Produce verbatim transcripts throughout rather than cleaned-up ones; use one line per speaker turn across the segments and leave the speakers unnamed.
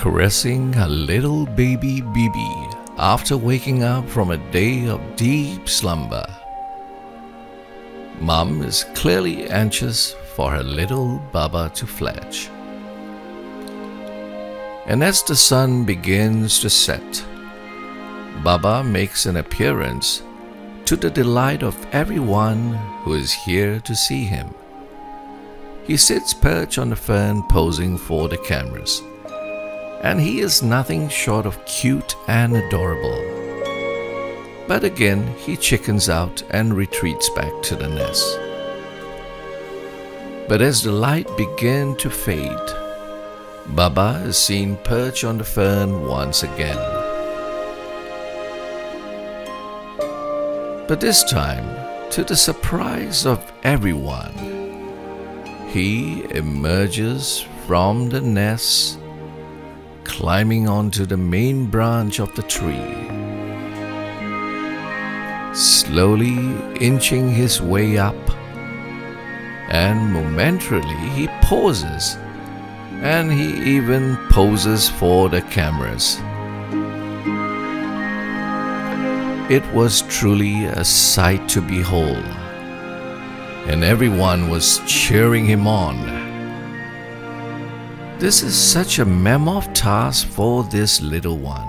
caressing her little baby BaBa after waking up from a day of deep slumber. Mom is clearly anxious for her little BaBa to fledge. And as the sun begins to set, BaBa makes an appearance to the delight of everyone who is here to see him. He sits perched on the fern posing for the cameras, and he is nothing short of cute and adorable. But again, he chickens out and retreats back to the nest. But as the light begins to fade, BaBa is seen perched on the fern once again. But this time, to the surprise of everyone, he emerges from the nest, climbing onto the main branch of the tree, slowly inching his way up, and momentarily he pauses, and he even poses for the cameras. It was truly a sight to behold, and everyone was cheering him on. This is such a mammoth task for this little one.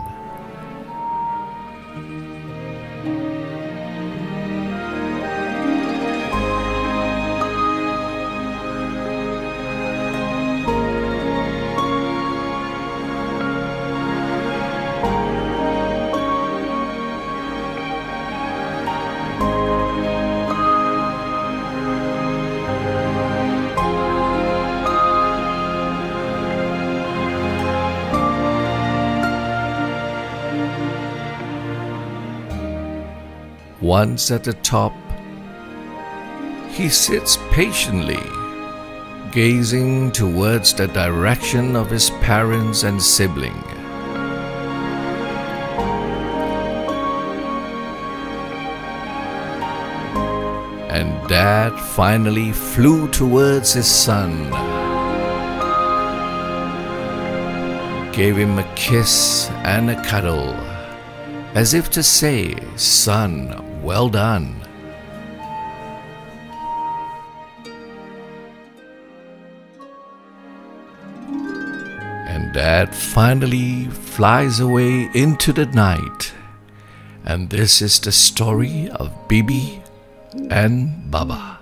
Once at the top, he sits patiently, gazing towards the direction of his parents and sibling. And Dad finally flew towards his son, gave him a kiss and a cuddle, as if to say, "Son, well done." And Dad finally flies away into the night. And this is the story of BaBa and BaBa.